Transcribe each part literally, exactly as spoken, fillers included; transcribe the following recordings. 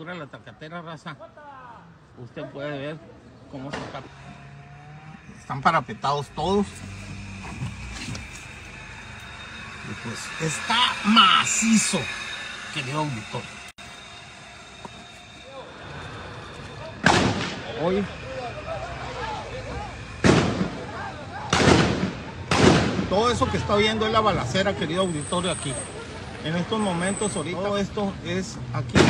logra la tacatera, raza. Usted puede ver cómo se está. Están parapetados todos. Y pues está macizo, querido auditor. Hoy todo eso que está viendo es la balacera, querido auditorio, aquí. En estos momentos, ahorita, todo esto es aquí.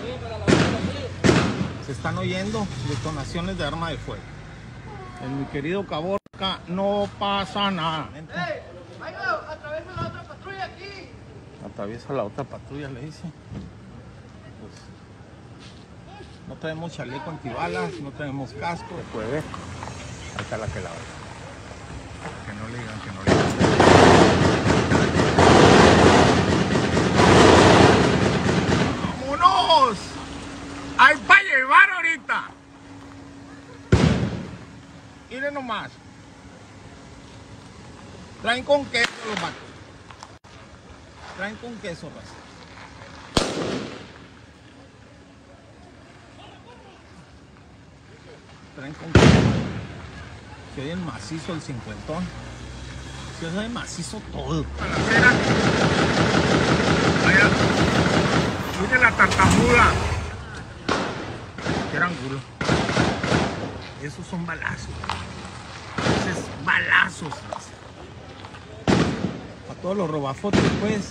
Se están oyendo detonaciones de arma de fuego. En mi querido Caborca no pasa nada. ¡Ey! ¡Vaya! ¡Atraviesa la otra patrulla aquí! Atraviesa la otra patrulla, le dice. Pues, no tenemos chaleco antibalas, no tenemos casco. Se puede ver. Ahí está la que la ve. Que no le digan, que no le digan. ¡Vámonos! ¡Hay para llevar ahorita! Miren nomás. Traen con queso los vatos. Traen con queso, raza. Traen con queso. Se oye macizo el cincuentón. Se oye macizo todo. Balacera. Vaya. Miren la tartamuda. Que eran gulo. Esos son balazos. Esos son balazos. A todos los robafotos, pues.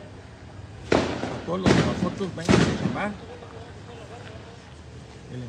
A todos los robafotos, vengan a llamar. El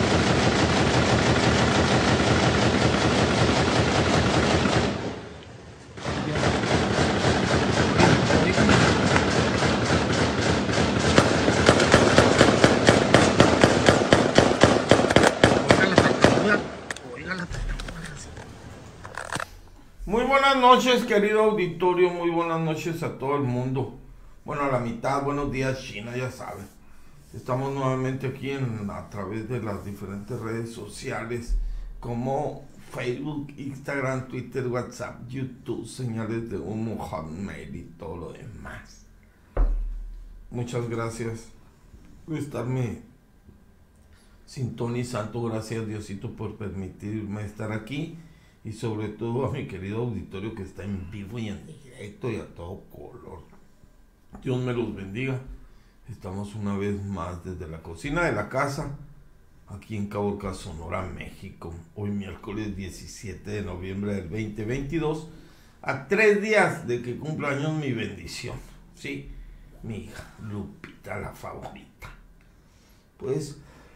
Muy buenas noches, querido auditorio, muy buenas noches a todo el mundo. Bueno, a la mitad, buenos días China, ya saben. Estamos nuevamente aquí en, a través de las diferentes redes sociales como Facebook, Instagram, Twitter, WhatsApp, YouTube, señales de humo, Hotmail y todo lo demás. Muchas gracias por estarme sintonizando, gracias Diosito por permitirme estar aquí. Y sobre todo a mi querido auditorio que está en vivo y en directo y a todo color. Dios me los bendiga. Estamos una vez más desde la cocina de la casa, aquí en Caborca, Sonora, México. Hoy miércoles diecisiete de noviembre del veinte veintidós, a tres días de que cumpla años mi bendición. Sí, mi hija Lupita, la favorita. Pues,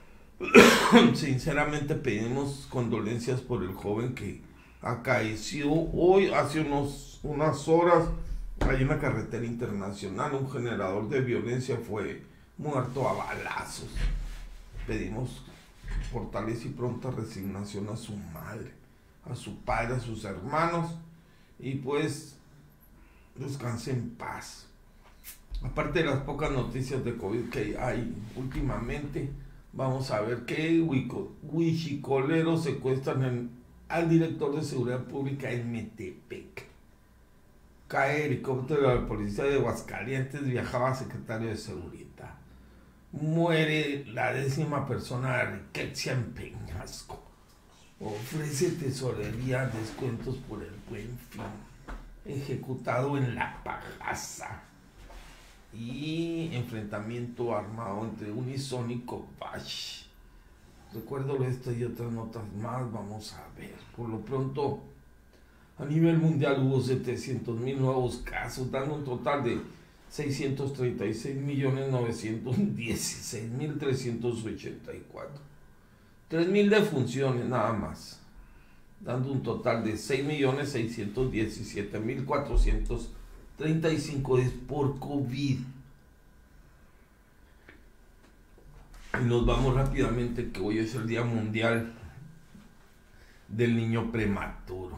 sinceramente pedimos condolencias por el joven que acaeció hoy, hace unos, unas horas, hay una carretera internacional, un generador de violencia fue muerto a balazos. Pedimos fortaleza y pronta resignación a su madre, a su padre, a sus hermanos, y pues descanse en paz. Aparte de las pocas noticias de COVID que hay últimamente, vamos a ver que huichicoleros secuestran en al director de seguridad pública en Metepec. Cae helicóptero de la policía de Aguascalientes, viajaba secretario de seguridad. Muere la décima persona de Riqueza en Peñasco. Ofrece tesorería descuentos por el Buen Fin. Ejecutado en La Pajaza. Y enfrentamiento armado entre Unison y Copach. Recuerdo esto y otras notas más, vamos a ver. Por lo pronto, a nivel mundial hubo setecientos mil nuevos casos, dando un total de seiscientos treinta y seis millones novecientos dieciséis mil trescientos ochenta y cuatro. tres mil defunciones nada más, dando un total de seis millones seiscientos diecisiete mil cuatrocientos treinta y cinco es por COVID. Y nos vamos rápidamente, que hoy es el Día Mundial del Niño Prematuro.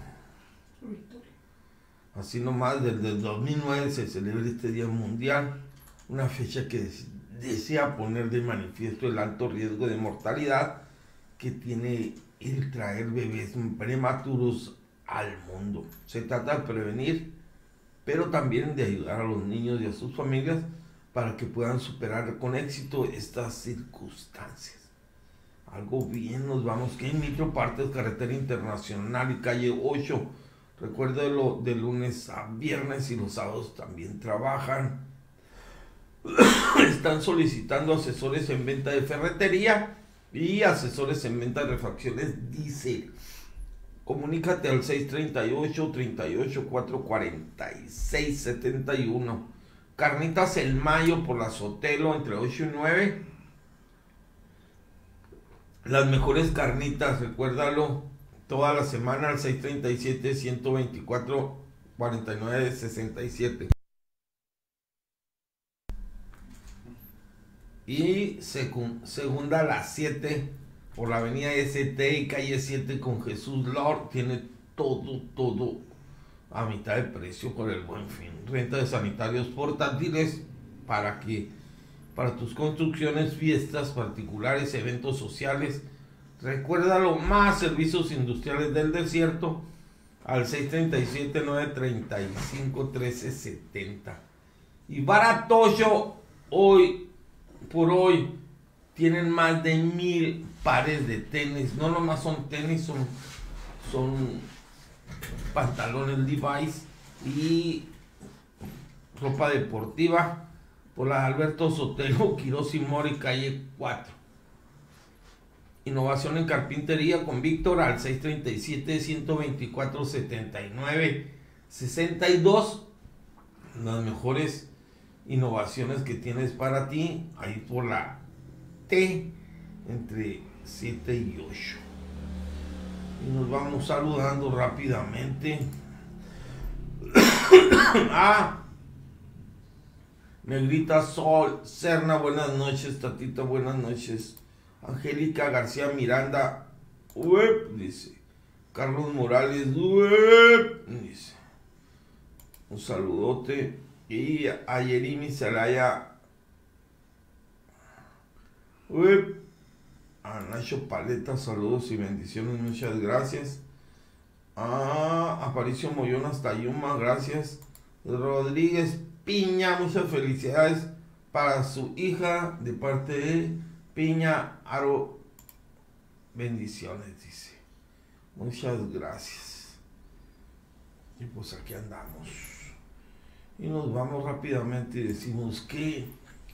Así nomás, desde el dos mil nueve se celebra este Día Mundial, una fecha que desea poner de manifiesto el alto riesgo de mortalidad que tiene el traer bebés prematuros al mundo. Se trata de prevenir, pero también de ayudar a los niños y a sus familias para que puedan superar con éxito estas circunstancias. Algo bien, nos vamos, que en Mitro Partes, carretera internacional y calle ocho. Recuérdelo, de lunes a viernes y los sábados también trabajan. Están solicitando asesores en venta de ferretería y asesores en venta de refacciones diésel. Comunícate al seis treinta y ocho, treinta y ocho, cuatrocientos cuarenta y seis, setenta y uno. Carnitas El Mayo por la Sotelo entre ocho y nueve. Las mejores carnitas, recuérdalo, toda la semana al seis treinta y siete, ciento veinticuatro, cuarenta y nueve, sesenta y siete. Y segunda a las siete por la avenida S T y calle siete con Jesús Lord. Tiene todo, todo a mitad de precio por el Buen Fin. Renta de sanitarios portátiles para que para tus construcciones, fiestas particulares, eventos sociales. Recuérdalo, más servicios industriales del desierto al seis treinta y siete, nueve treinta y cinco, trece setenta. Y Baratoyo, hoy por hoy tienen más de mil pares de tenis. No nomás son tenis, son, son pantalones Levi's y ropa deportiva por la Alberto Sotelo, Quirós y Mori, calle cuatro. Innovación en carpintería con Víctor al seis treinta y siete, ciento veinticuatro, setenta y nueve, sesenta y dos. Las mejores innovaciones que tienes para ti, ahí por la T, entre siete y ocho. Y nos vamos saludando rápidamente. Ah, Negrita Sol, Serna, buenas noches. Tatita, buenas noches. Angélica García Miranda, uep, dice. Carlos Morales, uep, dice. Un saludote. Y a Yerimi Zelaya, uep. A Nacho Paleta, saludos y bendiciones, muchas gracias. A Aparicio Moyón hasta Yuma, gracias. Rodríguez Piña, muchas felicidades para su hija de parte de Piña Aro, bendiciones, dice. Muchas gracias. Y pues aquí andamos. Y nos vamos rápidamente y decimos que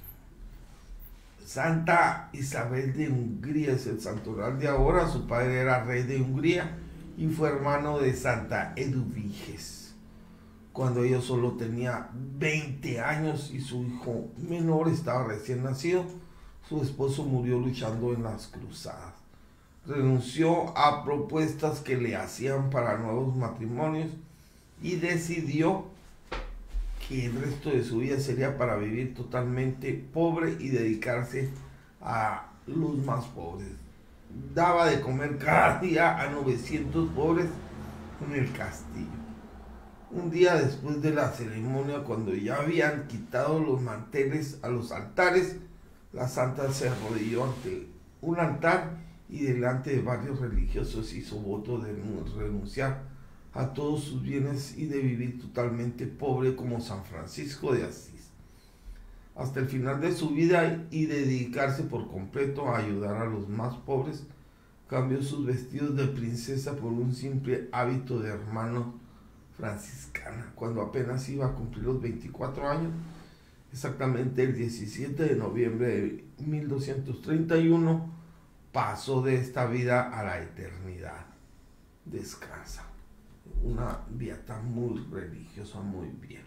Santa Isabel de Hungría es el santoral de ahora. Su padre era rey de Hungría y fue hermano de Santa Eduviges cuando ella solo tenía veinte años y su hijo menor estaba recién nacido. Su esposo murió luchando en las cruzadas. Renunció a propuestas que le hacían para nuevos matrimonios y decidió que el resto de su vida sería para vivir totalmente pobre y dedicarse a los más pobres. Daba de comer cada día a novecientos pobres en el castillo. Un día después de la ceremonia, cuando ya habían quitado los manteles a los altares, la santa se arrodilló ante un altar y delante de varios religiosos hizo voto de renunciar a todos sus bienes y de vivir totalmente pobre como San Francisco de Asís hasta el final de su vida y dedicarse por completo a ayudar a los más pobres. Cambió sus vestidos de princesa por un simple hábito de hermano franciscana. Cuando apenas iba a cumplir los veinticuatro años, exactamente el diecisiete de noviembre de mil doscientos treinta y uno, pasó de esta vida a la eternidad. Descansa. Una beata muy religiosa, muy bien.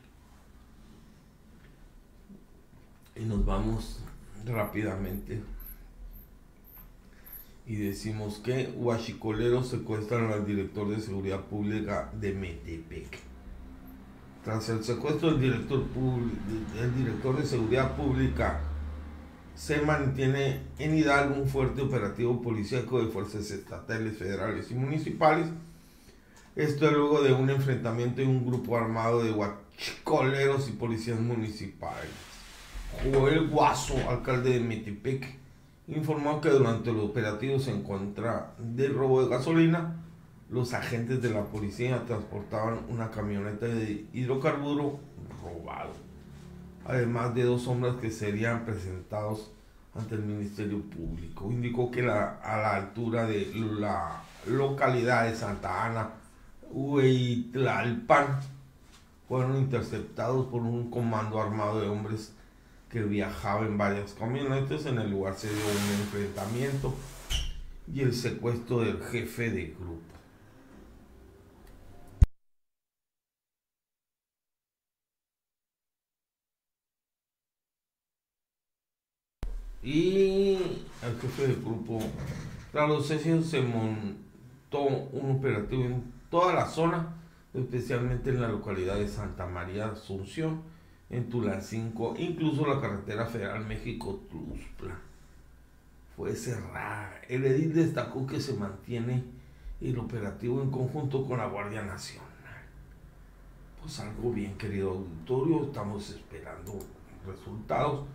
Y nos vamos rápidamente y decimos que huachicoleros secuestran al director de seguridad pública de Metepec. Tras el secuestro del director, del director de seguridad pública, se mantiene en Hidalgo un fuerte operativo policíaco de fuerzas estatales, federales y municipales. Esto luego de un enfrentamiento de un grupo armado de huachicoleros y policías municipales. Joel Guaso, alcalde de Metepec, informó que durante el operativo en contra del robo de gasolina, los agentes de la policía transportaban una camioneta de hidrocarburo robado. además de dos hombres que serían presentados ante el Ministerio Público. Indicó que la, a la altura de la localidad de Santa Ana, Hueytlalpan, fueron interceptados por un comando armado de hombres que viajaba en varias camionetas. En el lugar se dio un enfrentamiento y el secuestro del jefe de grupo. Y el jefe del grupo, tras los hechos, se montó un operativo en toda la zona, especialmente en la localidad de Santa María Asunción, en Tulancingo, incluso la carretera federal México-Tuxtla fue cerrada. El edil destacó que se mantiene el operativo en conjunto con la Guardia Nacional. Pues algo bien, querido auditorio, estamos esperando resultados.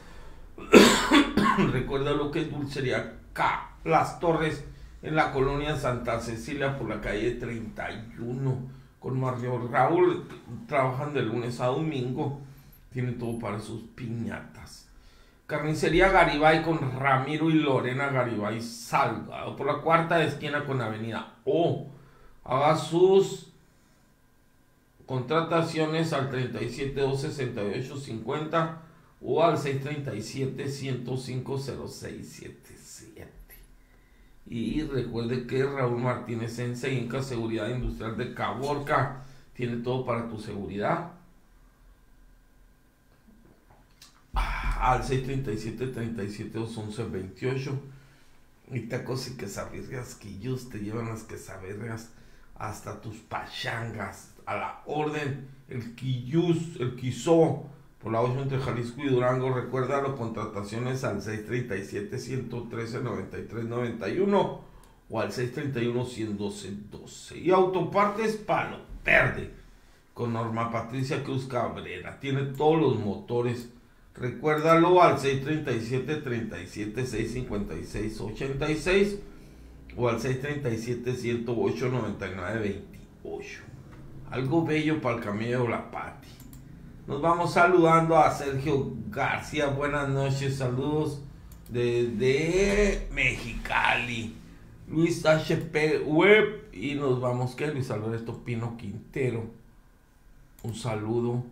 Recuerda lo que es Dulcería K Las Torres en la colonia Santa Cecilia por la calle treinta y uno con Mario Raúl. Trabajan de lunes a domingo, tiene todo para sus piñatas. Carnicería Garibay con Ramiro y Lorena Garibay Salgado por la cuarta esquina con Avenida O. Haga sus contrataciones al treinta y siete dos sesenta y ocho cincuenta o al seis treinta y siete ciento cinco cero seis setenta y siete. Y recuerde que Raúl Martínez en Inca Seguridad Industrial de Caborca tiene todo para tu seguridad. Al seis treinta y siete treinta y siete once veintiocho. Y tacos y quesabirrias Quillús te llevan las quesabirrias hasta tus pachangas. A la orden, el Quillús, el Quizó, por la ocho entre Jalisco y Durango. Recuerda las contrataciones al seis treinta y siete ciento trece noventa y tres noventa y uno o al seis treinta y uno ciento doce doce. Y Autopartes Palo Verde con Norma Patricia Cruz Cabrera. Tiene todos los motores. Recuérdalo al seis treinta y siete treinta y siete seis cincuenta y seis ochenta y seis o al seis treinta y siete ciento ocho noventa y nueve veintiocho. Algo bello para el camello La Pati. Nos vamos saludando a Sergio García. Buenas noches, saludos desde Mexicali. Luis H P Web. Y nos vamos, que Luis Alberto Pino Quintero. Un saludo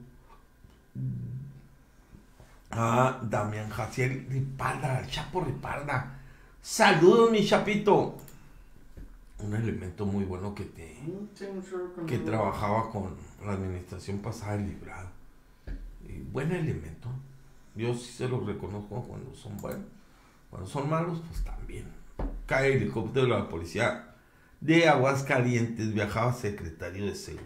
a Damián Jaciel Riparda, al Chapo Riparda. Saludos, mi chapito. Un elemento muy bueno que te que trabajaba con la administración pasada de Librado. Y buen elemento. Yo sí se los reconozco cuando son buenos. Cuando son malos, pues también. Cae el helicóptero de la policía de Aguascalientes. Viajaba secretario de Seguridad.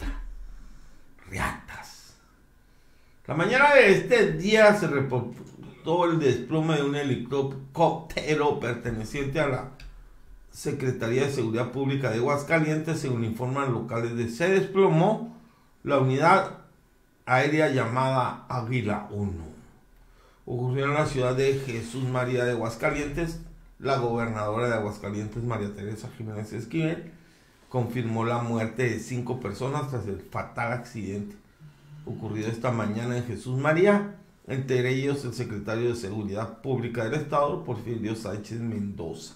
Riatas. La mañana de este día se reportó el desplome de un helicóptero perteneciente a la Secretaría de Seguridad Pública de Aguascalientes. Según informan locales, de se desplomó la unidad aérea llamada Águila uno. Ocurrió en la ciudad de Jesús María de Aguascalientes. La gobernadora de Aguascalientes, María Teresa Jiménez Esquivel, confirmó la muerte de cinco personas tras el fatal accidente ocurrido esta mañana en Jesús María, entre ellos el secretario de Seguridad Pública del Estado, Porfirio Sánchez Mendoza.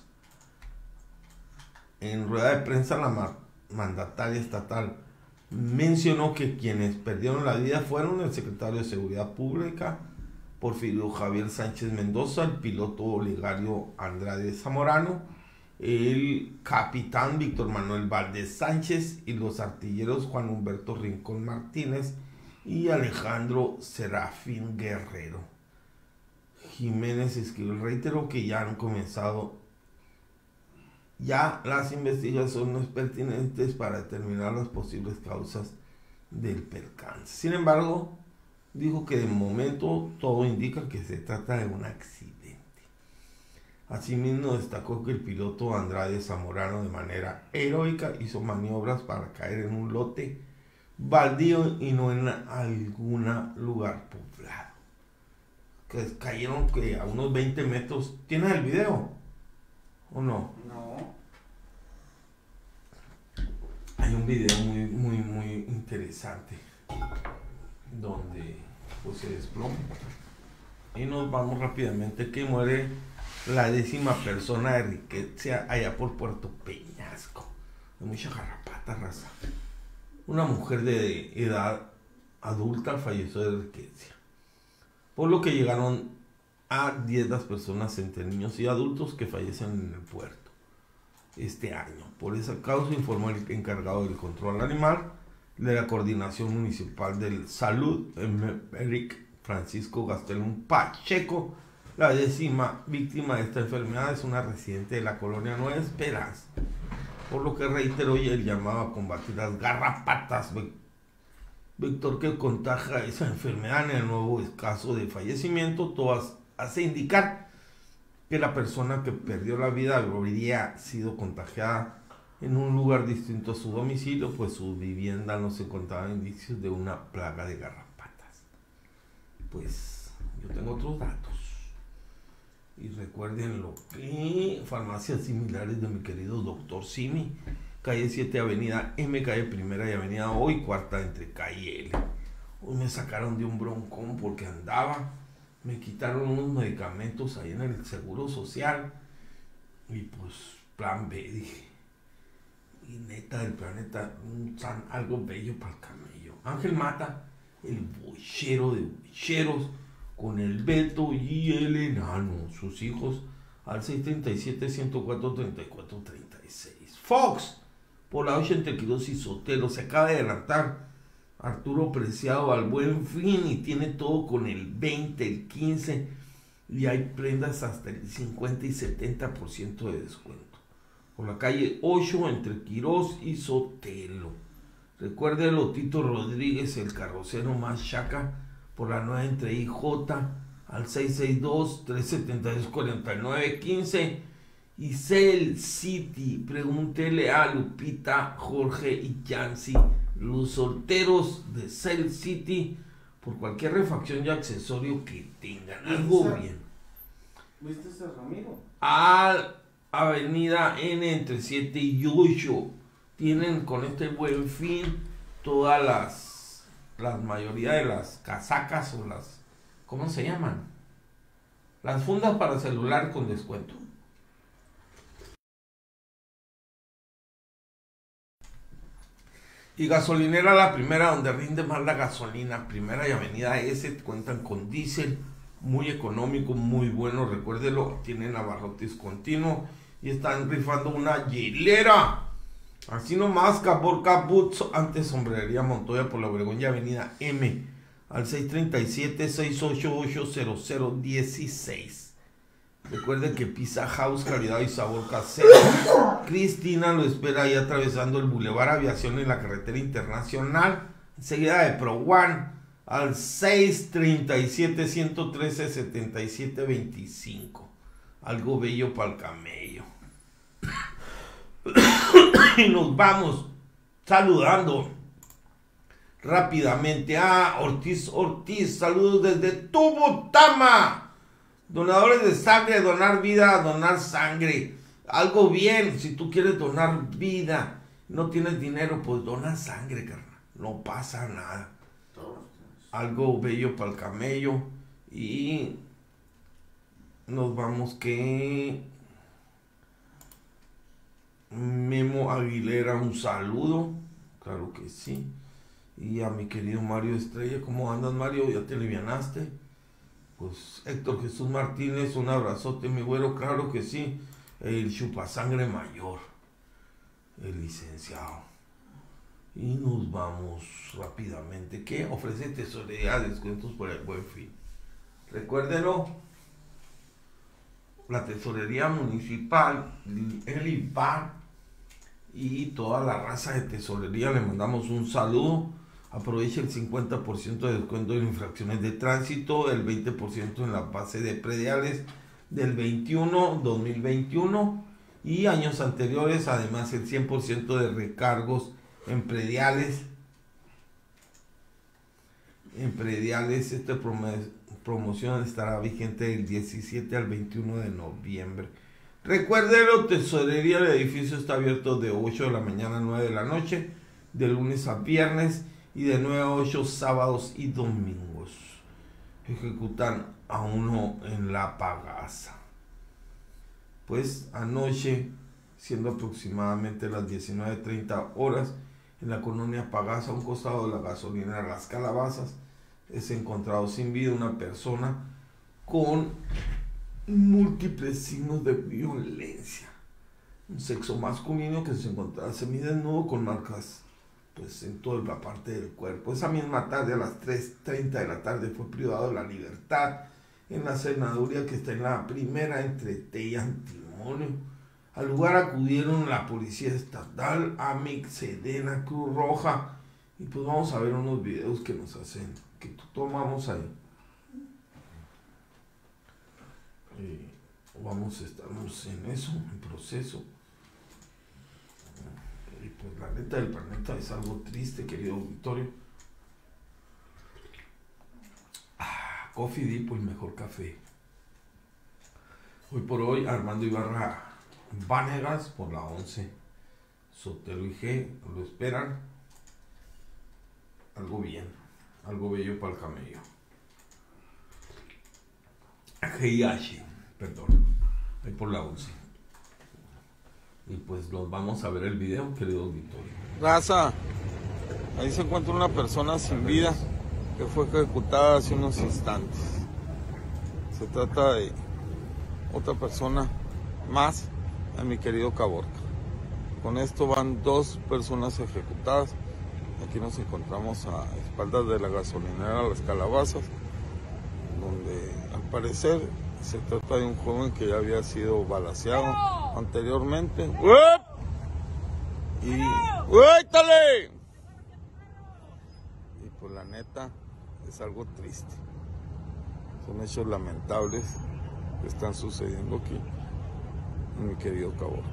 En rueda de prensa, la mandataria estatal mencionó que quienes perdieron la vida fueron el secretario de Seguridad Pública, Porfirio Javier Sánchez Mendoza, el piloto Olegario Andrade Zamorano, el capitán Víctor Manuel Valdés Sánchez y los artilleros Juan Humberto Rincón Martínez y Alejandro Serafín Guerrero. Jiménez escribió, reiteró que ya han comenzado ya las investigaciones pertinentes para determinar las posibles causas del percance. Sin embargo, dijo que de momento todo indica que se trata de un accidente. Asimismo, destacó que el piloto Andrade Zamorano de manera heroica hizo maniobras para caer en un lote baldío y no en algún lugar poblado. Que cayeron que a unos veinte metros. ¿Tienes el video? ¿O no? No. Hay un video muy, muy, muy interesante. donde pues se desploma. Y nos vamos rápidamente que muere la décima persona de riqueza allá por Puerto Peñasco. Hay mucha garrapata, raza. Una mujer de edad adulta falleció de riqueza, por lo que llegaron a diez las personas entre niños y adultos que fallecen en el puerto este año. Por esa causa informó el encargado del control animal de la Coordinación Municipal de Salud, Eric Francisco Gastelum Pacheco. La décima víctima de esta enfermedad es una residente de la colonia Nueva Esperanza, por lo que reiteró el llamado a combatir las garrapatas, vector que contagia esa enfermedad. En el nuevo caso de fallecimiento, todo hace indicar que la persona que perdió la vida habría sido contagiada en un lugar distinto a su domicilio, pues su vivienda no se encontraba indicios de una plaga de garrapatas. Pues yo tengo otros datos. Y recuerden lo que farmacias similares de mi querido doctor Simi, calle siete, avenida M, calle Primera y avenida Hoy, cuarta entre calle y L. Hoy me sacaron de un broncón porque andaba, me quitaron unos medicamentos ahí en el Seguro Social. Y pues, plan B, dije. Y neta del planeta, un san, algo bello para el camello. Ángel Mata, el bochero de bocheros, con el Beto y el Enano, sus hijos, al seis treinta y siete, ciento cuatro, treinta y cuatro, treinta y seis. Fox, por la ochenta y dos y Sotelo, se acaba de adelantar Arturo Preciado al Buen Fin y tiene todo con el veinte, el quince, y hay prendas hasta el cincuenta y setenta por ciento de descuento. Por la calle ocho, entre Quirós y Sotelo. Recuérdelo, Tito Rodríguez, el carrocero más chaca, por la nueva entre I J al seis seis dos, tres siete dos, cuatro nueve uno cinco. Y Cell City, pregúntele a Lupita, Jorge y Yancy, los solteros de Cell City, por cualquier refacción y accesorio que tengan. Algo bien. ¿Viste ese Ramiro? A avenida N entre siete y ocho. Tienen con este Buen Fin todas las la mayoría de las casacas o las, ¿cómo se llaman? Las fundas para celular con descuento. Y gasolinera La Primera, donde rinde más la gasolina. Primera y avenida S cuentan con diésel muy económico, muy bueno. Recuérdelo, tienen abarrotes continuo y están rifando una hielera. Así nomás, Caborca Boots, antes Sombrería Montoya, por la Obregón y avenida M, al seis treinta y siete, seis ocho ocho, cero cero uno seis. Recuerden que Pizza House, calidad y sabor casero. Cristina lo espera ahí atravesando el Boulevard Aviación en la carretera internacional, enseguida de Pro One, al seis treinta y siete, ciento trece, setenta y siete veinticinco. Algo bello para el camello. Y nos vamos saludando rápidamente a Ortiz Ortiz. Saludos desde Tubutama. Donadores de sangre, donar vida, donar sangre. Algo bien, si tú quieres donar vida, no tienes dinero, pues dona sangre, carnal. No pasa nada. Algo bello para el camello. Y nos vamos que... Memo Aguilera, un saludo, claro que sí. Y a mi querido Mario Estrella, ¿cómo andas, Mario? ¿Ya te alivianaste? Pues Héctor Jesús Martínez, un abrazote, mi güero, claro que sí. El chupasangre mayor, el licenciado. Y nos vamos rápidamente, que ofrece tesorería, descuentos por el Buen Fin. Recuérdenlo, la tesorería municipal, el I P A y toda la raza de tesorería, le mandamos un saludo. Aprovecha el cincuenta por ciento de descuento en infracciones de tránsito, el veinte por ciento en la base de prediales del veintiuno, dos mil veintiuno y años anteriores, además el cien por ciento de recargos en prediales. En prediales, esta promoción estará vigente del diecisiete al veintiuno de noviembre. Recuérdelo, tesorería, el edificio está abierto de ocho de la mañana a nueve de la noche, de lunes a viernes, y de nueve a ocho sábados y domingos. Ejecutan a uno en La Pagaza. Pues anoche, siendo aproximadamente las diecinueve treinta horas, en la colonia Pagaza, a un costado de la gasolinera Las Calabazas, es encontrado sin vida una persona con múltiples signos de violencia. Un sexo masculino que se encontraba semidesnudo con marcas pues en toda la parte del cuerpo. Esa misma tarde, a las tres treinta de la tarde, fue privado de la libertad en la senaduría que está en la primera entre T y Antimonio. Al lugar acudieron la Policía Estatal, A M I C, Sedena, Cruz Roja, y pues vamos a ver unos videos que nos hacen, que tomamos ahí. Eh, vamos a estar en eso, en proceso. Y pues la neta del planeta es algo triste, querido auditorio. Ah, Coffee Depot, el mejor café. Hoy por hoy, Armando Ibarra Vanegas por la once. Sotelo y G lo esperan. Algo bien, algo bello para el camello. G I H, perdón, ahí por la once. Y pues los vamos a ver el video, querido auditorio. Raza, ahí se encuentra una persona sin vida que fue ejecutada hace unos instantes. Se trata de otra persona más a mi querido Caborca. Con esto van dos personas ejecutadas. Aquí nos encontramos a espaldas de la gasolinera Las Calabazas, donde al parecer se trata de un joven que ya había sido balaceado anteriormente. ¡Uep! Y ¡uétale! Y pues la neta es algo triste. Son hechos lamentables que están sucediendo aquí en mi querido Caborca.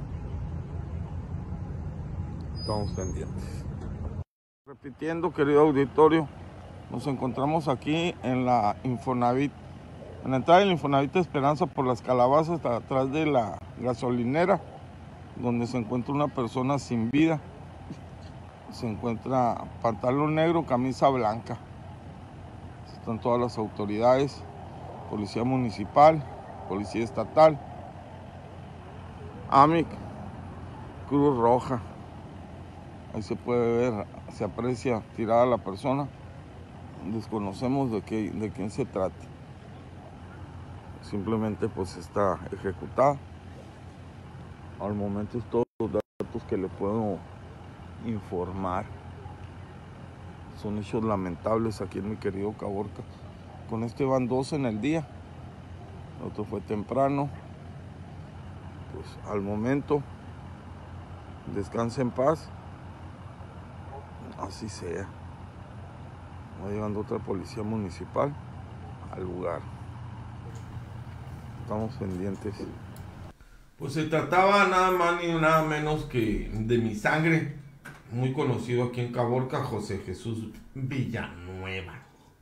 Estamos pendientes. Repitiendo, querido auditorio, nos encontramos aquí en la Infonavit, en la entrada del Infonavit Esperanza por Las Calabazas, atrás de la gasolinera, donde se encuentra una persona sin vida. Se encuentra pantalón negro, camisa blanca. Están todas las autoridades, policía municipal, policía estatal, A M I C, Cruz Roja. Ahí se puede ver, se aprecia tirada la persona. Desconocemos de, qué, de quién se trata. Simplemente pues está ejecutada. Al momento es todos los datos que le puedo informar. Son hechos lamentables aquí en mi querido Caborca. Con este van dos en el día. El otro fue temprano. Pues al momento, descanse en paz. Así sea. Va llegando otra policía municipal al lugar. Estamos pendientes. Pues se trataba nada más ni nada menos que de mi sangre, muy conocido aquí en Caborca, José Jesús Villanueva.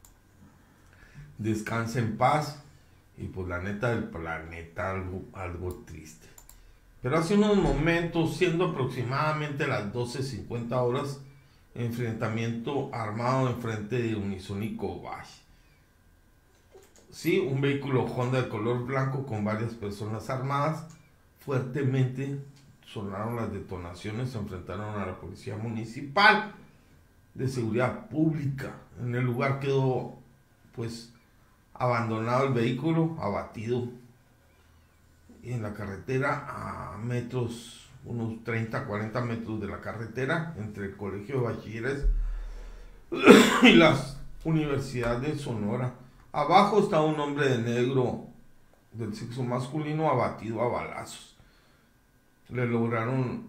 Descansa en paz. Y pues la neta del planeta, algo, algo triste. Pero hace unos momentos, siendo aproximadamente las doce cincuenta horas, enfrentamiento armado enfrente de Unisónico Valle. Sí, un vehículo Honda de color blanco con varias personas armadas. Fuertemente sonaron las detonaciones, se enfrentaron a la policía municipal de seguridad pública. En el lugar quedó pues abandonado el vehículo, abatido en la carretera a metros, unos treinta a cuarenta metros de la carretera, entre el Colegio de Bachilleres y la Universidad de Sonora. Abajo está un hombre de negro del sexo masculino abatido a balazos. Le lograron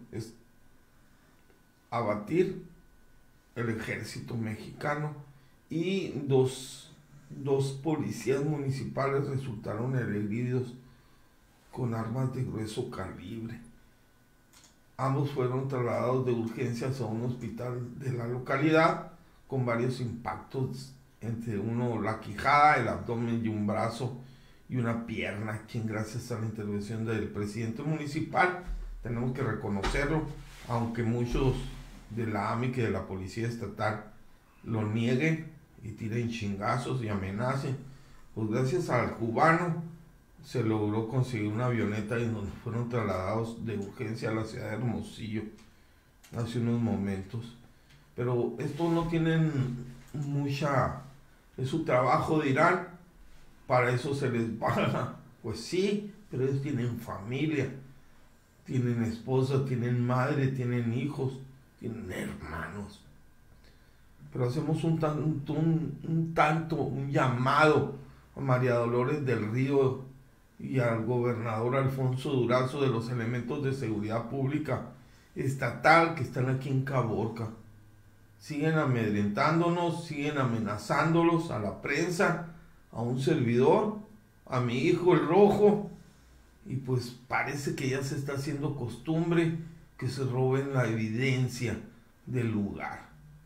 abatir el ejército mexicano y dos, dos policías municipales resultaron heridos con armas de grueso calibre. Ambos fueron trasladados de urgencias a un hospital de la localidad con varios impactos, entre uno la quijada, el abdomen y un brazo y una pierna, quien gracias a la intervención del presidente municipal, tenemos que reconocerlo, aunque muchos de la A M I C y de la policía estatal lo nieguen y tiren chingazos y amenacen. Pues gracias al cubano se logró conseguir una avioneta en donde fueron trasladados de urgencia a la ciudad de Hermosillo hace unos momentos. Pero estos no tienen mucha... es su trabajo, dirán, para eso se les paga. Pues sí, pero ellos tienen familia, tienen esposa, tienen madre, tienen hijos, tienen hermanos. Pero hacemos un tanto, un, un tanto, un llamado a María Dolores del Río y al gobernador Alfonso Durazo de los elementos de seguridad pública estatal que están aquí en Caborca. Siguen amedrentándonos, siguen amenazándolos a la prensa, a un servidor, a mi hijo el Rojo, y pues parece que ya se está haciendo costumbre que se roben la evidencia del lugar.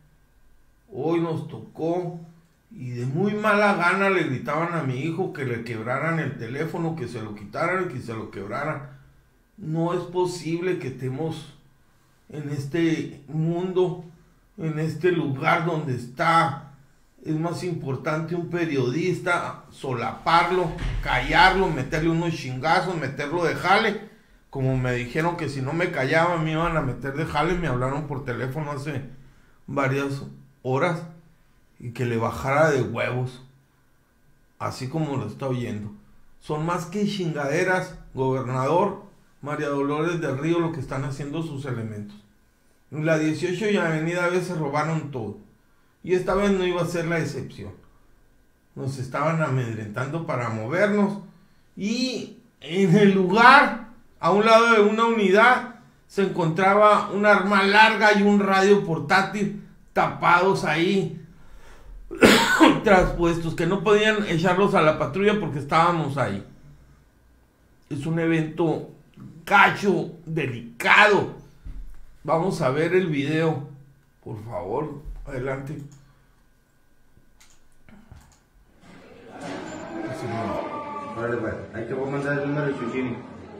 Hoy nos tocó y de muy mala gana le gritaban a mi hijo que le quebraran el teléfono, que se lo quitaran, que se lo quebraran. No es posible que estemos en este mundo, en este lugar donde está, es más importante un periodista, solaparlo, callarlo, meterle unos chingazos, meterlo de jale, como me dijeron que si no me callaba me iban a meter de jale. Me hablaron por teléfono hace varias horas y que le bajara de huevos, así como lo está oyendo. Son más que chingaderas, gobernador María Dolores del Río, lo que están haciendo sus elementos. En la dieciocho y Avenida B se robaron todo, y esta vez no iba a ser la excepción. Nos estaban amedrentando para movernos, y en el lugar, a un lado de una unidad, se encontraba un arma larga y un radio portátil tapados ahí, traspuestos, que no podían echarlos a la patrulla porque estábamos ahí. Es un evento gacho, delicado. Vamos a ver el video, por favor, adelante. Vale, pues, ahí te voy a mandar el número de Chuchini.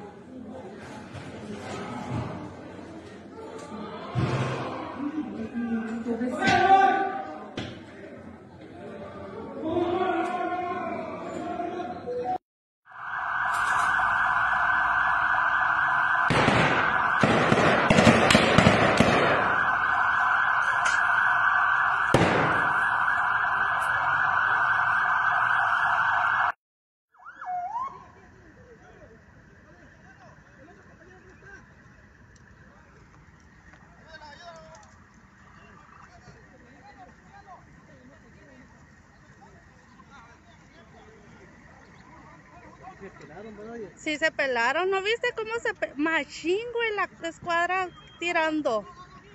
Sí, se pelaron. ¿No viste cómo se pe... Machín, güey, la escuadra tirando?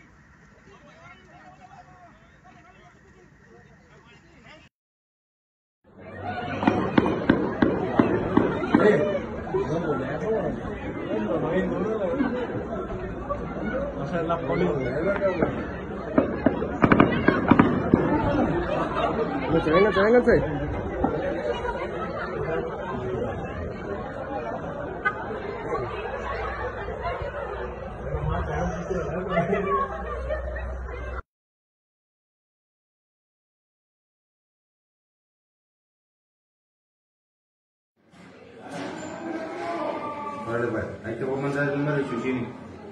Vénganse, vénganse, vénganse. Vale, pues, ahí te voy a mandar el número de Chuchini.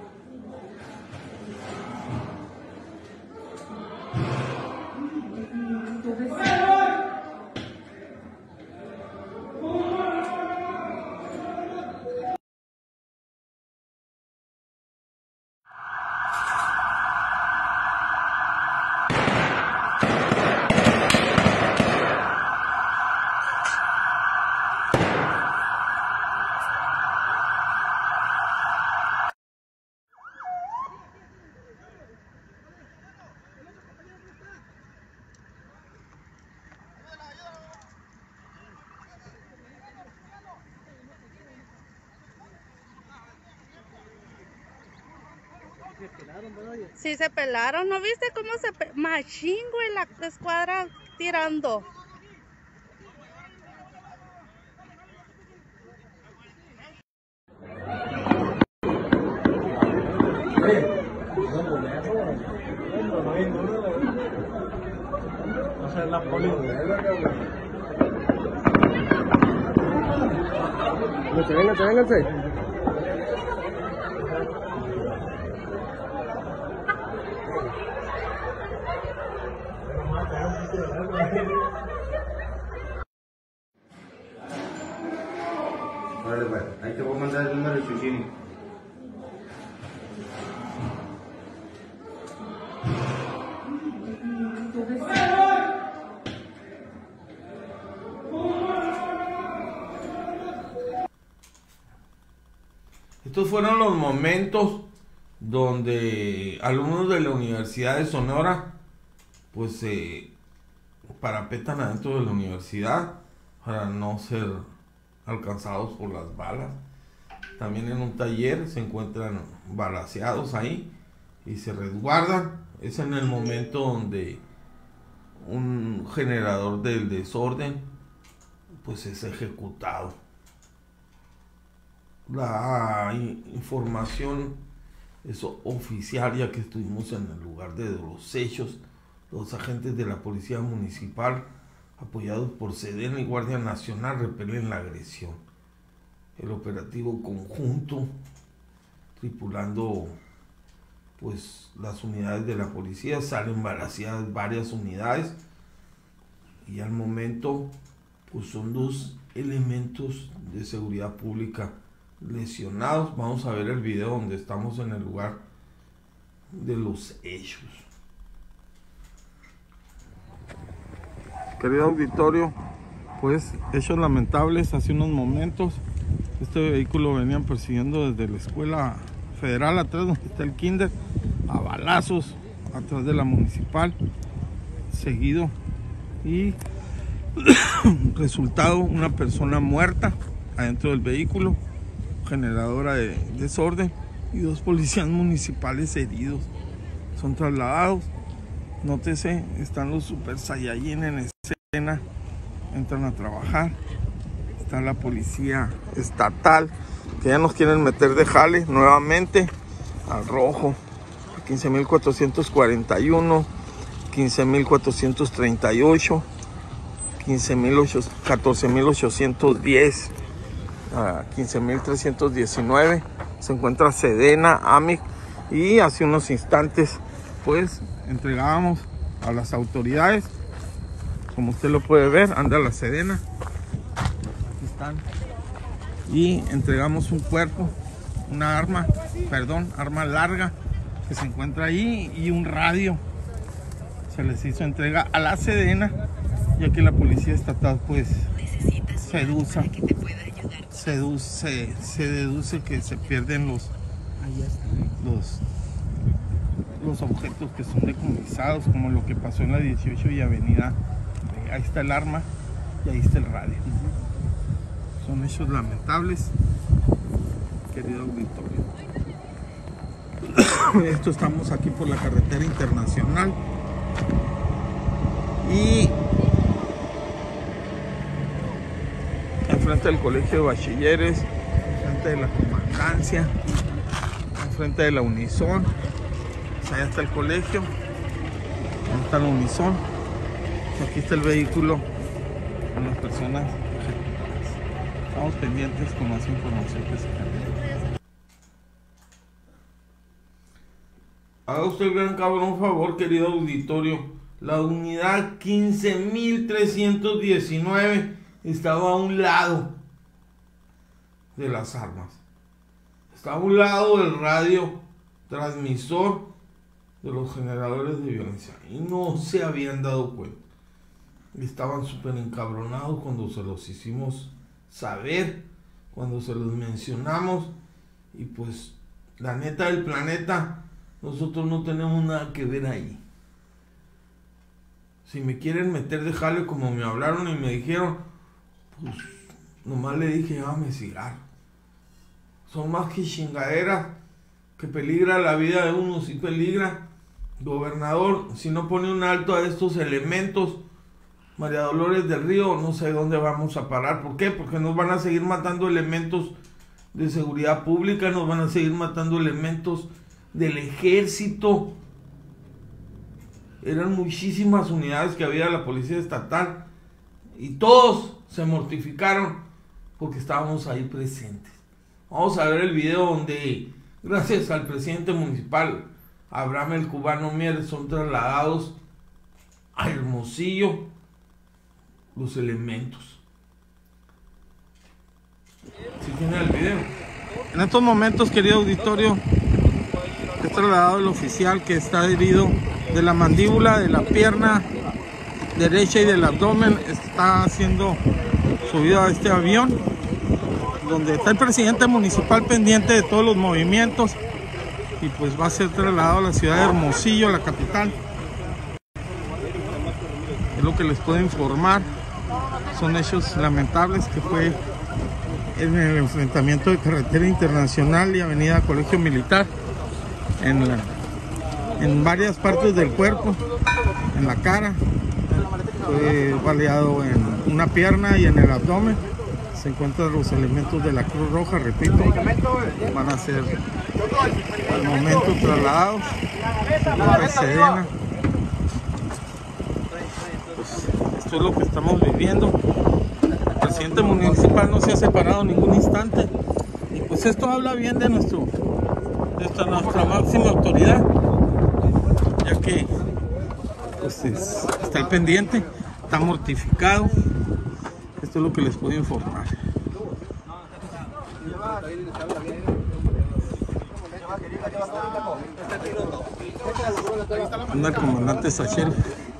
Sí, se pelaron. ¿No viste cómo se pe... Machín, güey, la escuadra tirando? esa es la poli. Vénganse, vénganse, vénganse. Órale, pues, ahí te voy a mandar el número de Chuchini. Estos fueron los momentos donde alumnos de la Universidad de Sonora pues se eh, parapetan adentro de la universidad para no ser alcanzados por las balas. También en un taller se encuentran balaceados ahí y se resguardan. Es en el momento donde un generador del desorden pues es ejecutado. La información es oficial, ya que estuvimos en el lugar de los hechos. Los agentes de la Policía Municipal, apoyados por Sedena y Guardia Nacional, repelen la agresión. El operativo conjunto, tripulando pues las unidades de la policía, salen balaceadas varias unidades y al momento pues son dos elementos de seguridad pública lesionados. Vamos a ver el video donde estamos en el lugar de los hechos. Querido auditorio, pues hechos lamentables hace unos momentos. Este vehículo venían persiguiendo desde la escuela federal, atrás donde está el kinder, a balazos, atrás de la municipal, seguido, y resultado una persona muerta adentro del vehículo, generadora de desorden, y dos policías municipales heridos. Son trasladados. Nótese, están los Super Saiyajin en escena, entran a trabajar. Está la policía estatal, que ya nos quieren meter de jale nuevamente al rojo. quince mil cuatrocientos cuarenta y uno, quince mil cuatrocientos treinta y ocho, catorce mil ochocientos diez, quince mil trescientos diecinueve. Se encuentra Sedena, A M I C, y hace unos instantes pues entregábamos a las autoridades, como usted lo puede ver, anda la Sedena, aquí están, y entregamos un cuerpo, una arma, perdón, arma larga que se encuentra ahí, y un radio. Se les hizo entrega a la Sedena, ya que la policía estatal pues seduce, seduce, se deduce que se pierden los, los, los objetos que son decomisados, como lo que pasó en la dieciocho y avenida. Ahí está el arma y ahí está el radio. Son hechos lamentables, querido auditorio. Esto, estamos aquí por la carretera internacional y enfrente del colegio de bachilleres, enfrente de la comandancia, enfrente de la Unison. Pues allá está el colegio, ahí está la Unison, aquí está el vehículo con las personas ejecutadas. Estamos pendientes con más información que se genere. Haga usted el gran cabrón favor, querido auditorio. La unidad quince mil trescientos diecinueve estaba a un lado de las armas. Estaba a un lado del radio transmisor de los generadores de violencia. Y no se habían dado cuenta. Estaban súper encabronados cuando se los hicimos saber, cuando se los mencionamos. Y pues, la neta del planeta, nosotros no tenemos nada que ver ahí. Si me quieren meter de jale como me hablaron y me dijeron, pues nomás le dije, llévame cigarro. Son más que chingaderas, que peligra la vida de uno, sí peligra. Gobernador, si no pone un alto a estos elementos, María Dolores del Río, no sé dónde vamos a parar. ¿Por qué? Porque nos van a seguir matando elementos de seguridad pública, nos van a seguir matando elementos del ejército. eran muchísimas unidades que había de la policía estatal y todos se mortificaron porque estábamos ahí presentes. Vamos a ver el video donde, gracias al presidente municipal Abraham el Cubano Mier, son trasladados a Hermosillo los elementos. ¿Sí tiene el video? En estos momentos, querido auditorio, es trasladado el oficial que está herido de la mandíbula, de la pierna derecha y del abdomen. Está siendo subido a este avión, donde está el presidente municipal pendiente de todos los movimientos, y pues va a ser trasladado a la ciudad de Hermosillo, la capital. Es lo que les puedo informar. Son hechos lamentables que fue en el enfrentamiento de carretera internacional y avenida Colegio Militar, en, la, en varias partes del cuerpo, en la cara, fue baleado en una pierna y en el abdomen. Se encuentran los elementos de la Cruz Roja, repito, van a ser al momento trasladados a Sedena. Pues esto es lo que estamos viviendo. El presidente municipal no se ha separado ningún instante, y pues esto habla bien de nuestro de esta, nuestra máxima autoridad, ya que pues, es, está al pendiente, está mortificado. Esto es lo que les puedo informar. Anda el comandante Sachel.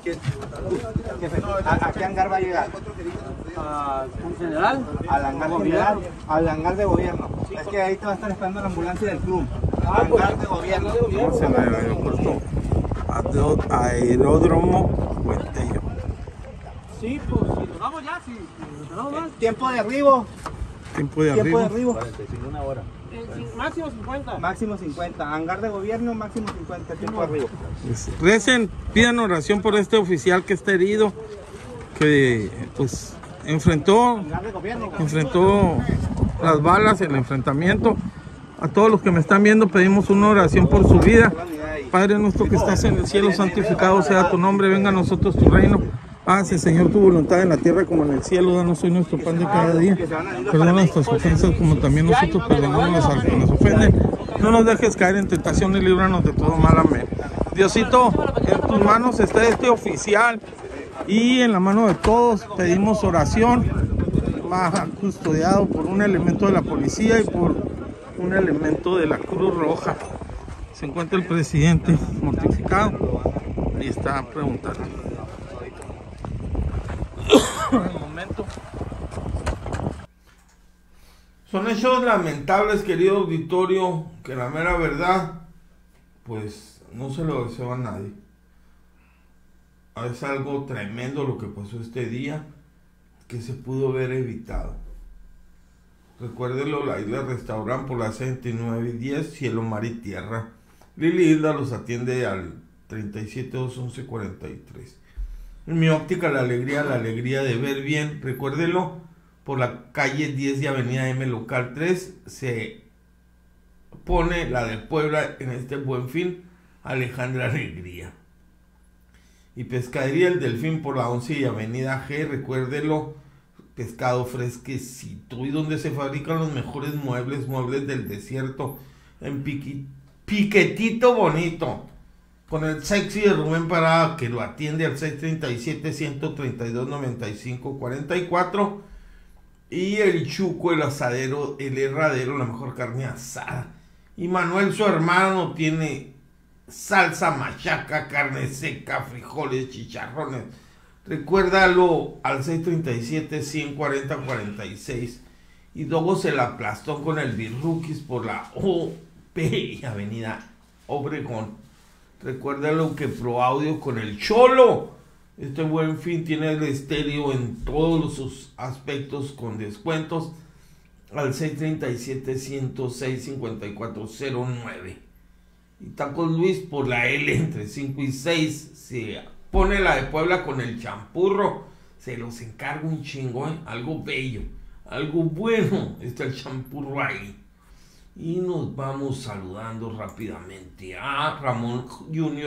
¿A qué hangar va a llegar? ¿En general? Al hangar general, al hangar de gobierno. Es que ahí te va a estar esperando la ambulancia del club. Hangar de gobierno. Vamos en el aeropuerto Aeródromo Huentello. Sí, pues si nos vamos ya, si nos vamos más. Tiempo de arribo. Tiempo de Tiempo de arribo. arribo. Una hora. Máximo cincuenta. Máximo cincuenta. Hangar de gobierno, máximo cincuenta. Tiempo de arribo. Pues, recen, pidan oración por este oficial que está herido, que pues enfrentó, Hangar de gobierno. enfrentó las balas, el enfrentamiento. A todos los que me están viendo pedimos una oración por su vida. Padre nuestro que estás en el cielo, santificado sea tu nombre, venga a nosotros tu reino. Hágase, Señor, tu voluntad en la tierra como en el cielo. Danos hoy nuestro pan de cada día. Perdona nuestras ofensas como también nosotros perdonamos a los que nos ofenden. No nos dejes caer en tentación y líbranos de todo mal. Amén. Diosito, en tus manos está este oficial y en la mano de todos pedimos oración. Va custodiado por un elemento de la policía y por un elemento de la Cruz Roja. Se encuentra el presidente mortificado y está preguntando. El momento. Son hechos lamentables, querido auditorio, que la mera verdad, pues no se lo deseo a nadie. Es algo tremendo lo que pasó este día, que se pudo haber evitado. Recuérdelo, la isla Restaurant por la sesenta y nueve y diez, cielo, mar y tierra. Lili Hilda los atiende al treinta y siete, doscientos once, cuarenta y tres. En mi óptica, la alegría, la alegría de ver bien. Recuérdelo, por la calle diez y avenida M, local tres, se pone la de Puebla en este Buen Fin, Alejandra Alegría. Y Pescadería El Delfín por la once y avenida G, recuérdelo, pescado fresquecito, y donde se fabrican los mejores muebles, muebles del desierto, en piqui, piquetito bonito. Con el sexy de Rubén Parada, que lo atiende al seis treinta y siete, ciento treinta y dos, noventa y cinco, cuarenta y cuatro. Y el Chuco, el asadero, el herradero, la mejor carne asada. Y Manuel, su hermano, tiene salsa, machaca, carne seca, frijoles, chicharrones. Recuérdalo al seis treinta y siete, ciento cuarenta, cuarenta y seis. Y luego se la aplastó con el Birruquis por la O P avenida Obregón. Recuérdalo que Pro Audio con el Cholo. Este Buen Fin tiene el estéreo en todos sus aspectos con descuentos al seis treinta y siete, ciento seis, cincuenta y cuatro cero nueve. Y Tacos Luis por la L entre cinco y seis. Se pone la de Puebla con el champurro. Se los encargo un chingo, ¿eh? Algo bello, algo bueno. Está el champurro ahí. Y nos vamos saludando rápidamente a Ramón junior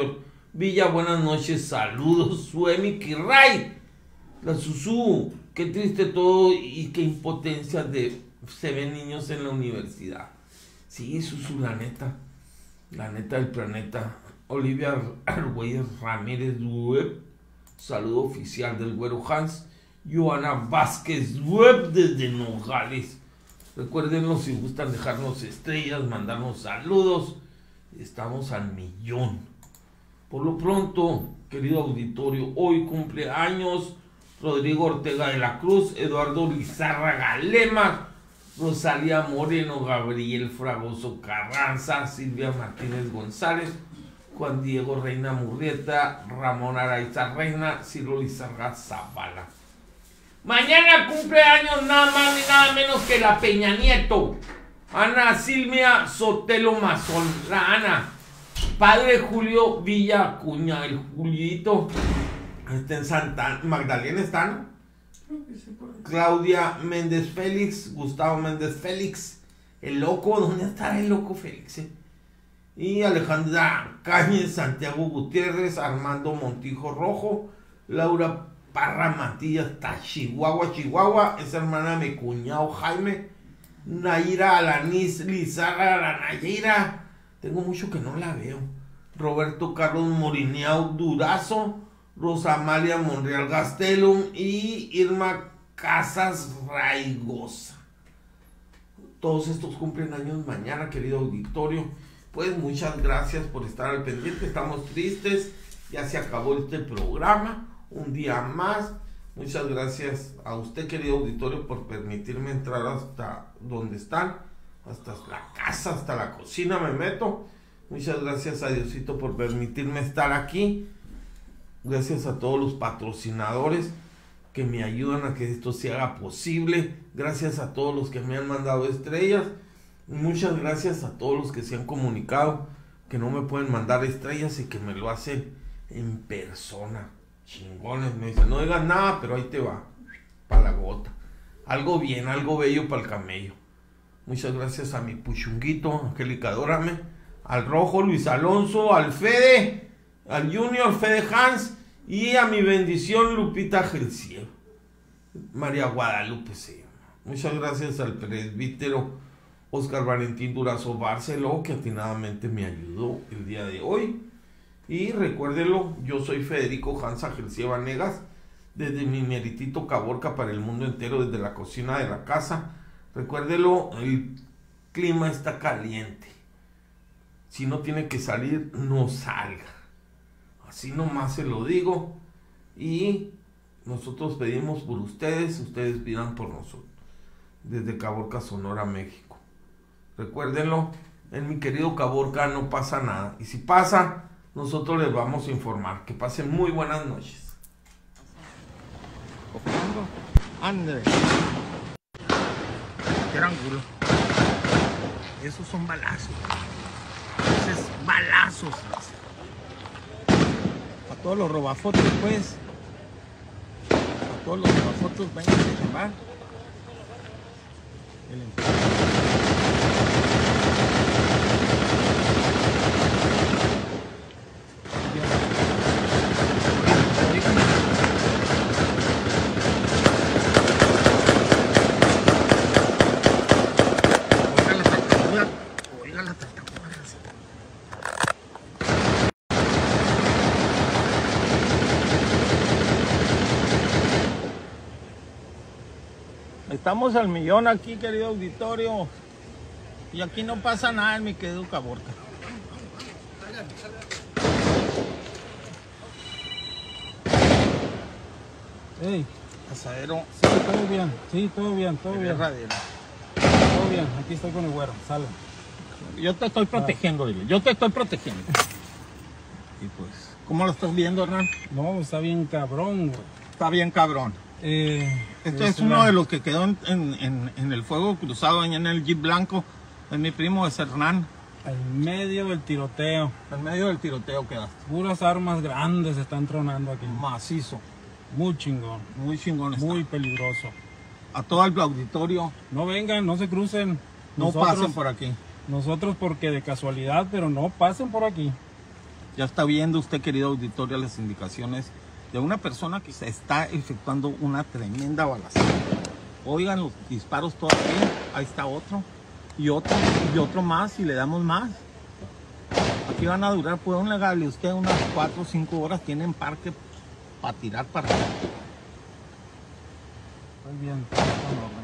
Villa, buenas noches, saludos. Suemi Kiray, la Susu, qué triste todo y qué impotencia de se ven niños en la universidad. Sí, Susu, la neta, la neta del planeta. Olivia Arguelles Ramírez Web, saludo oficial del Güero Hans. Joana Vázquez Web desde Nogales. Recuérdenlo si gustan dejarnos estrellas, mandarnos saludos. Estamos al millón. Por lo pronto, querido auditorio, hoy cumpleaños Rodrigo Ortega de la Cruz, Eduardo Lizárraga Lema, Rosalía Moreno, Gabriel Fragoso Carranza, Silvia Martínez González, Juan Diego Reina Murrieta, Ramón Araiza Reina, Ciro Lizarraga Zavala. Mañana cumpleaños nada más ni nada menos que la Peña Nieto, Ana Silvia Sotelo Mazón, la Ana. Padre Julio Villa Acuña, el Juliito, está en Santa Magdalena, ¿están? Claudia Méndez Félix, Gustavo Méndez Félix, el loco, ¿dónde está el loco Félix? Eh? Y Alejandra Cáñez, Santiago Gutiérrez, Armando Montijo Rojo, Laura Parra Matías, hasta Chihuahua, Chihuahua, es hermana de mi cuñado Jaime, Naira Alanis Lizarra, la Nayira, tengo mucho que no la veo, Roberto Carlos Morineau Durazo, Rosa Amalia Monreal Gastelum y Irma Casas Raigosa. Todos estos cumplen años mañana, querido auditorio. Pues muchas gracias por estar al pendiente. Estamos tristes, ya se acabó este programa, un día más. Muchas gracias a usted, querido auditorio, por permitirme entrar hasta donde están, hasta la casa, hasta la cocina me meto. Muchas gracias a Diosito por permitirme estar aquí. Gracias a todos los patrocinadores que me ayudan a que esto se haga posible. Gracias a todos los que me han mandado estrellas. Muchas gracias a todos los que se han comunicado que no me pueden mandar estrellas y que me lo hacen en persona. Chingones, me dicen, no digas nada, pero ahí te va, para la gota. Algo bien, algo bello para el camello. Muchas gracias a mi puchunguito, Angélica Dórame, al Rojo, Luis Alonso, al Fede, al Junior, Fede Hans, y a mi bendición, Lupita Gelciero. María Guadalupe se llama. Muchas gracias al presbítero Oscar Valentín Durazo Barceló, que atinadamente me ayudó el día de hoy. Y recuérdelo, yo soy Federico Hansa Gelcié Vanegas, desde mi meritito Caborca para el mundo entero, desde la cocina de la casa. Recuérdelo, el clima está caliente. Si no tiene que salir, no salga. Así nomás se lo digo. Y nosotros pedimos por ustedes, ustedes pidan por nosotros. Desde Caborca, Sonora, México. Recuérdenlo, en mi querido Caborca no pasa nada. Y si pasa, nosotros les vamos a informar. Que pasen muy buenas noches. Ande. Qué ángulo. Esos son balazos. Esos balazos. A todos los robafotos, pues. A todos los robafotos, vengan a llevar. El empleo. Estamos al millón aquí, querido auditorio. Y aquí no pasa nada en mi querido Caborca. Hey, Asadero. sí, todo bien, sí, todo bien, todo bien. Radero. Todo bien, aquí estoy con el güero, sale. Yo te estoy protegiendo, dile. Yo te estoy protegiendo. Y pues, ¿cómo lo estás viendo, Hernán? No, está bien cabrón, güey. Está bien cabrón. Eh, Este es, es uno una... de los que quedó en, en, en el fuego cruzado allá en el Jeep blanco. Es mi primo, es Hernán. En medio del tiroteo. En medio del tiroteo quedaste. Puras armas grandes están tronando aquí. Macizo. Muy chingón. Muy chingón está. Muy peligroso. A todo el auditorio. No vengan, no se crucen. No nosotros, pasen por aquí. Nosotros porque de casualidad, pero no pasen por aquí. Ya está viendo usted, querido auditorio, las indicaciones de una persona que se está efectuando una tremenda balacera. Oigan los disparos todavía, ahí está otro, y otro, y otro más, y le damos más. Aquí van a durar, pueden legal, y usted unas cuatro o cinco horas tienen parque para tirar para acá. Muy bien.